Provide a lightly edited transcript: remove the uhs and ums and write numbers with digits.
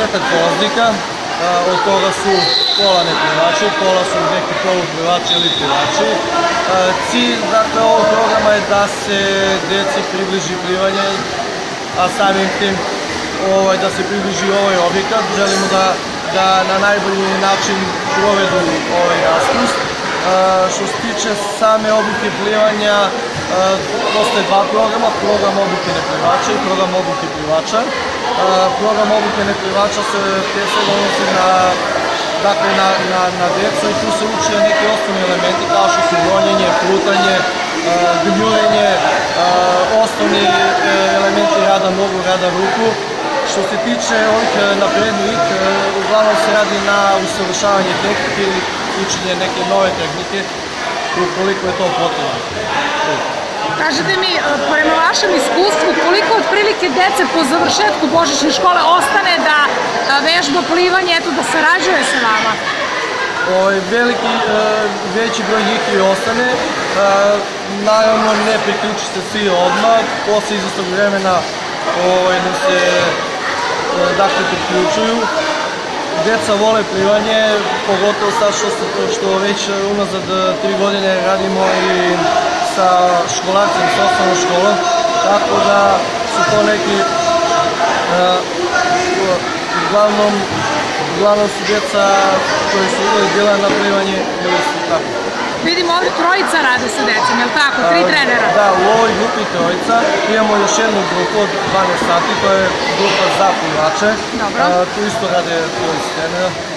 30 polaznika, od toga su pola neplivači, pola su neki poluplivači ili plivači. Cilj ovog programa je da se deci približi plivanje, a samim tim da se približi ovaj objekat. Želimo da na najbolji način provedu ovaj raspust. Što se tiče same obuke plivanja, postoje dva programa, program obuke neplivača i program obuke plivača. Program obuke neplivača se prije svega odnosi na decu i tu se uče neki osnovni elementi kao što su ronjenje, plutanje, gnjurenje, osnovni elementi rada nogu, rada ruku. Što se tiče ovih naprednijih, uglavnom se radi na usavršavanje tehnike ili učenje neke nove tehnike, ukoliko je to potrebno. Kažete mi, prema vašem iskustvu, koliko otprilike dece po završetku božićne škole ostane da vežba plivanje, da sarađuje sa vama? Veći broj njih i ostane. Naravno, ne priključi se svi odmah, posle izvesnog vremena nam se priključuju. Deca vole plivanje, pogotovo sad što već unazad 3 godine radimo i sa školarcem, sa osnovnom školom, tako da su to neki, uglavnom su djeca koji su uvijek bila na plivanje ili su tako. Vidimo ovdje trojica rade sa decom, je li tako? 3 trenera? Da, u ovoj grupi trojica. Imamo još jednu grupu od 12 sati, to je grupa za plivače. Dobro. Tu isto rade trojica trenera.